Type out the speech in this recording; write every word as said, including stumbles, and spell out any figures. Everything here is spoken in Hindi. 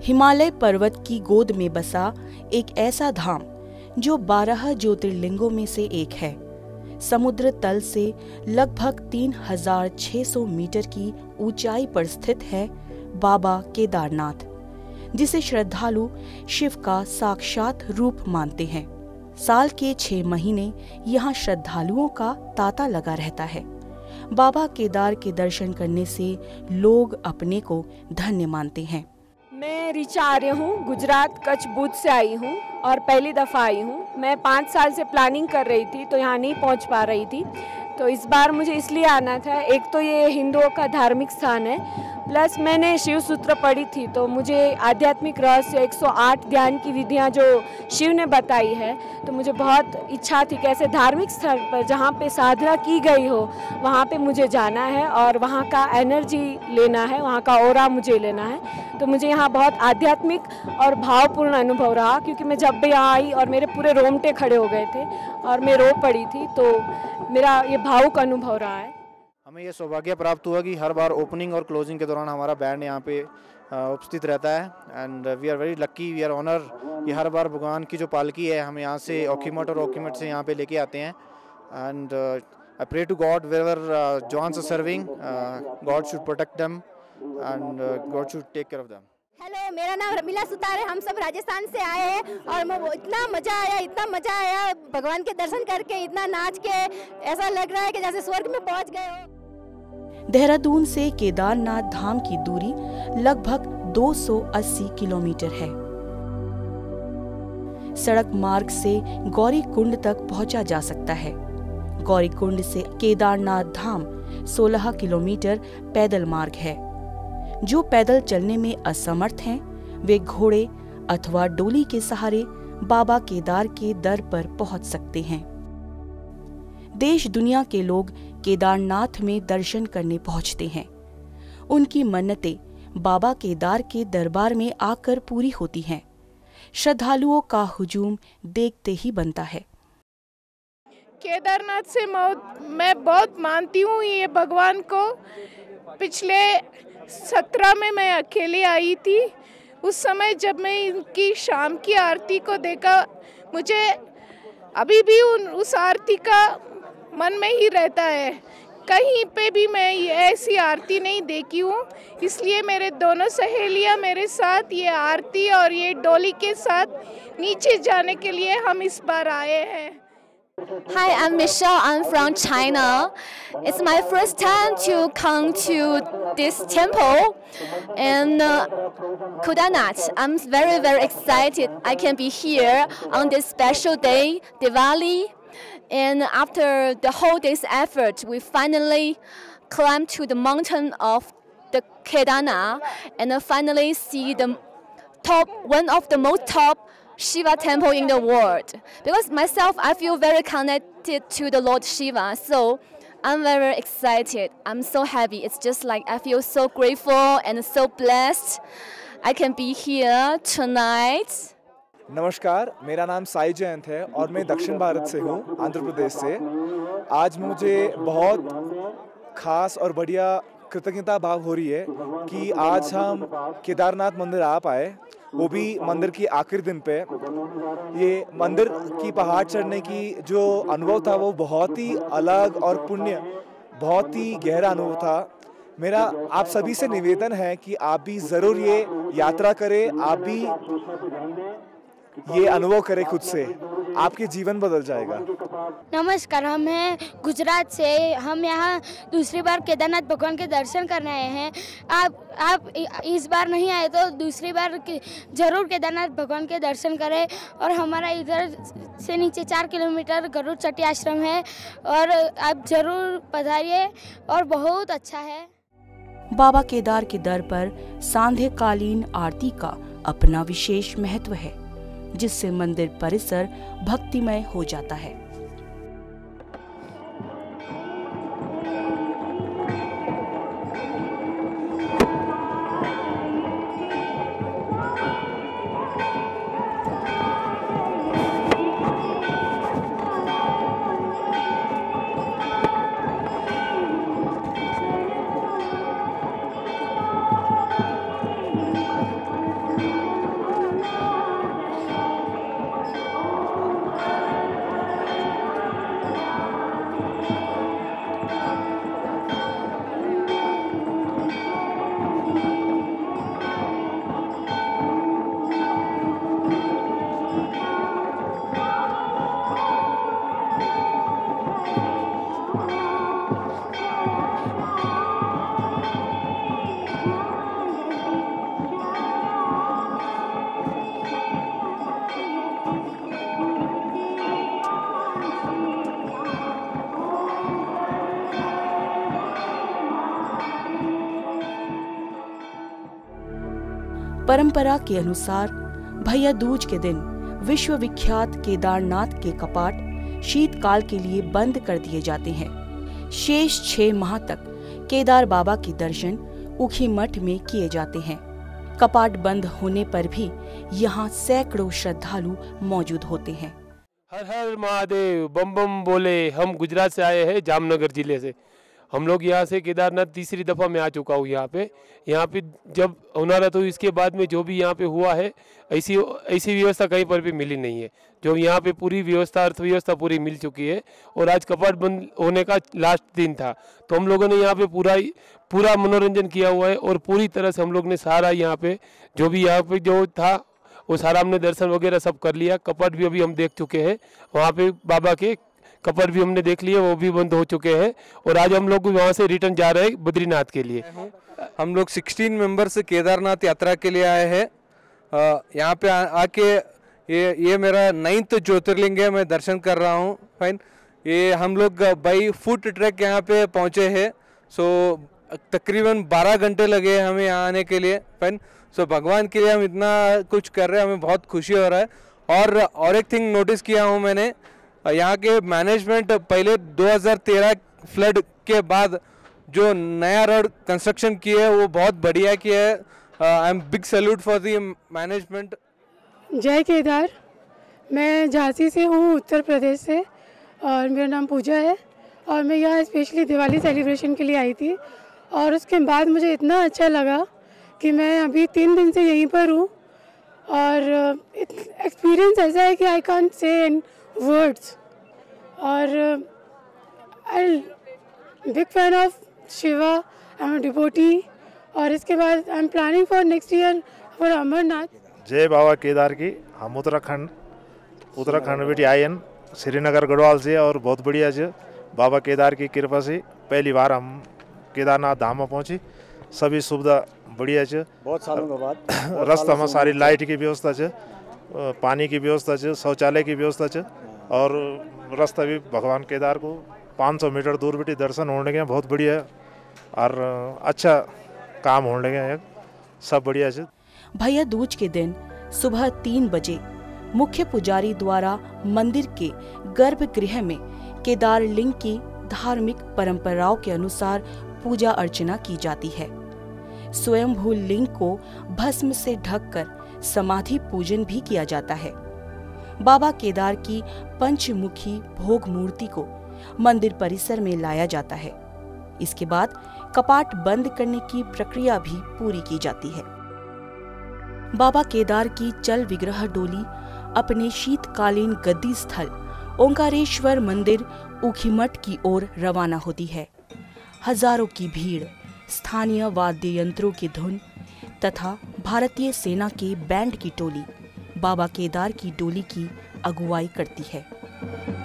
हिमालय पर्वत की गोद में बसा एक ऐसा धाम जो बारह ज्योतिर्लिंगों में से एक है। समुद्र तल से लगभग तीन हजार छह सौ मीटर की ऊंचाई पर स्थित है बाबा केदारनाथ, जिसे श्रद्धालु शिव का साक्षात रूप मानते हैं। साल के छह महीने यहाँ श्रद्धालुओं का तांता लगा रहता है। बाबा केदार के दर्शन करने से लोग अपने को धन्य मानते हैं। मैं ऋचा आर्य हूँ, गुजरात कच्छ भुज से आई हूँ और पहली दफ़ा आई हूँ। मैं पाँच साल से प्लानिंग कर रही थी तो यहाँ नहीं पहुँच पा रही थी, तो इस बार मुझे इसलिए आना था। एक तो ये हिंदुओं का धार्मिक स्थान है, प्लस मैंने शिव सूत्र पढ़ी थी तो मुझे आध्यात्मिक रहस्य एक सौ आठ ध्यान की विधियाँ जो शिव ने बताई है, तो मुझे बहुत इच्छा थी कि ऐसे धार्मिक स्थल पर जहाँ पे साधना की गई हो वहाँ पे मुझे जाना है और वहाँ का एनर्जी लेना है, वहाँ का ऑरा मुझे लेना है। तो मुझे यहाँ बहुत आध्यात्मिक और भावपूर्ण अनुभव रहा, क्योंकि मैं जब भी यहाँ आई और मेरे पूरे रोंगटे खड़े हो गए थे और मैं रो पड़ी थी, तो मेरा ये भावुक अनुभव रहा है। हमें ये सौभाग्य प्राप्त हुआ कि हर बार ओपनिंग और क्लोजिंग के दौरान हमारा बैंड यहाँ पे उपस्थित रहता है and we are very lucky, we are honour कि हर बार भगवान की जो पालकी है हम यहाँ से ओखीमठ और ओखीमठ से यहाँ पे लेके आते हैं। And I pray to God where jawans are serving, God should protect them and God should take care of them. Hello, मेरा नाम रमीला सुतार है। हम सब राजस्थान से आए हैं और इतना मज़ा आया, इतना मज़ा आया भगवान के दर्शन करके, इतना नाच के, ऐसा लग रहा है कि जैसे स्वर्ग में पहुंच गए हो। देहरादून से केदारनाथ धाम की दूरी लगभग दो सौ अस्सी किलोमीटर है। सड़क मार्ग से गौरी कुंड तक पहुंचा जा सकता है। गौरी कुंड से केदारनाथ धाम सोलह किलोमीटर पैदल मार्ग है। जो पैदल चलने में असमर्थ हैं, वे घोड़े अथवा डोली के सहारे बाबा केदार के दर पर पहुंच सकते हैं। देश दुनिया के लोग केदारनाथ में दर्शन करने पहुंचते हैं। उनकी मन्नतें बाबा केदार के दरबार में आकर पूरी होती हैं। श्रद्धालुओं का हुजूम देखते ही बनता है। केदारनाथ से मैं बहुत मानती हूँ ये भगवान को। पिछले सत्रह में मैं अकेले आई थी। उस समय जब मैं इनकी शाम की आरती को देखा, मुझे अभी भी उन उस आरती का मन में ही रहता है। कहीं पे भी मैं ऐसी आरती नहीं देखी हूँ, इसलिए मेरे दोनों सहेलियाँ मेरे साथ ये आरती और ये डोली के साथ नीचे जाने के लिए हम इस बार आए हैं। Hi, I'm Michelle. I'm from China. It's my first time to come to this temple and uh, Kedarnath. I'm very, very excited I can be here on this special day, Diwali. And after the whole day's effort, we finally climbed to the mountain of the Kedarnath and finally see the top, one of the most top Shiva temple in the world. Because myself, I feel very connected to the Lord Shiva, so I'm very excited. I'm so happy. It's just like I feel so grateful and so blessed. I can be here tonight. नमस्कार, मेरा नाम साई जयंत है और मैं दक्षिण भारत से हूँ, आंध्र प्रदेश से। आज मुझे बहुत खास और बढ़िया कृतज्ञता भाव हो रही है कि आज हम केदारनाथ मंदिर आ पाए, वो भी मंदिर की आखिरी दिन पे। ये मंदिर की पहाड़ चढ़ने की जो अनुभव था वो बहुत ही अलग और पुण्य, बहुत ही गहरा अनुभव था। मेरा आप सभी से निवेदन है कि आप भी ज़रूर ये यात्रा करें, आप भी ये अनुभव करें खुद से, आपके जीवन बदल जाएगा। नमस्कार, हम हैं गुजरात से। हम यहाँ दूसरी बार केदारनाथ भगवान के दर्शन करने आए हैं। आप आप इस बार नहीं आए तो दूसरी बार ज़रूर केदारनाथ भगवान के दर्शन करें। और हमारा इधर से नीचे चार किलोमीटर गरुड़ चट्टी आश्रम है और आप ज़रूर पधारिए और बहुत अच्छा है। बाबा केदार के दर पर सांध्यकालीन आरती का अपना विशेष महत्व है, जिससे मंदिर परिसर भक्तिमय हो जाता है। परंपरा के अनुसार भैया दूज के दिन विश्व विख्यात केदारनाथ के कपाट शीतकाल के लिए बंद कर दिए जाते हैं। शेष छह माह तक केदार बाबा के दर्शन ऊखीमठ में किए जाते हैं। कपाट बंद होने पर भी यहाँ सैकड़ों श्रद्धालु मौजूद होते हैं। हर हर महादेव, बम बम बोले। हम गुजरात से आए हैं, जामनगर जिले से। हम लोग यहाँ से केदारनाथ तीसरी दफ़ा मैं आ चुका हूँ यहाँ पे। यहाँ पे जब होना रहा तो इसके बाद में जो भी यहाँ पे हुआ है, ऐसी ऐसी व्यवस्था कहीं पर भी मिली नहीं है। जो यहाँ पे पूरी व्यवस्था, अर्थव्यवस्था पूरी मिल चुकी है। और आज कपाट बंद होने का लास्ट दिन था, तो हम लोगों ने यहाँ पे पूरा पूरा मनोरंजन किया हुआ है। और पूरी तरह से हम लोग ने सारा यहाँ पे जो भी यहाँ पे जो था वो सारा हमने दर्शन वगैरह सब कर लिया। कपाट भी अभी हम देख चुके हैं, वहाँ पे बाबा के कपाट भी हमने देख लिए, वो भी बंद हो चुके हैं। और आज हम लोग वहाँ से रिटर्न जा रहे हैं बद्रीनाथ के लिए। हम लोग सोलह मेंबर्स केदारनाथ यात्रा के लिए आए हैं। यहाँ पे आके ये ये मेरा नाइन्थ ज्योतिर्लिंग है, मैं दर्शन कर रहा हूँ। फाइन, ये हम लोग बाई फुट ट्रैक यहाँ पे पहुँचे हैं। सो तकरीबन बारह घंटे लगे हमें यहाँ आने के लिए। फाइन, सो भगवान के लिए हम इतना कुछ कर रहे हैं, हमें बहुत खुशी हो रहा है। और और एक थिंग नोटिस किया हूँ मैंने, यहाँ के मैनेजमेंट पहले दो हज़ार तेरह फ्लड के बाद जो नया रोड कंस्ट्रक्शन किया है वो बहुत बढ़िया किया है। I am big salute for the management. जय केदार, मैं झांसी से हूँ, उत्तर प्रदेश से, और मेरा नाम पूजा है। और मैं यहाँ स्पेशली दिवाली सेलिब्रेशन के लिए आई थी। और उसके बाद मुझे इतना अच्छा लगा कि मैं अभी तीन दिन से यहीं पर हूँ। और एक्सपीरियंस ऐसा है कि I can't say in words. और I big fan of Shiva, I am devotee. और इसके बाद I am planning for next year for Amarnath. जय बाबा केदार की। हम उत्तराखंड उत्तराखंड बेटी आए हैं श्रीनगर गढ़वाल से, और बहुत बढ़िया से बाबा केदार की कृपा से पहली बार हम केदारनाथ धाम में पहुँची। सभी सुविधा बढ़िया है, बहुत सालों के बाद। रास्ता में सारी लाइट की व्यवस्था है, पानी की व्यवस्था है, शौचालय की व्यवस्था है। और रास्ता भी भगवान केदार को पाँच सौ मीटर दूर बेटी दर्शन होने के बहुत बढ़िया है। और अच्छा काम होने के सब बढ़िया है। भैया दूज के दिन सुबह तीन बजे मुख्य पुजारी द्वारा मंदिर के गर्भगृह में केदार लिंग की धार्मिक परंपराओं के अनुसार पूजा अर्चना की जाती है। स्वयंभू लिंग को भस्म से ढककर समाधि पूजन भी किया जाता है। बाबा केदार की पंचमुखी भोग मूर्ति को मंदिर परिसर में लाया जाता है। इसके बाद कपाट बंद करने की प्रक्रिया भी पूरी की जाती है। बाबा केदार की चल विग्रह डोली अपने शीतकालीन गद्दी स्थल ओंकारेश्वर मंदिर ऊखीमठ की ओर रवाना होती है। हजारों की भीड़, स्थानीय वाद्य यंत्रों की धुन तथा भारतीय सेना के बैंड की टोली बाबा केदार की डोली की अगुवाई करती है।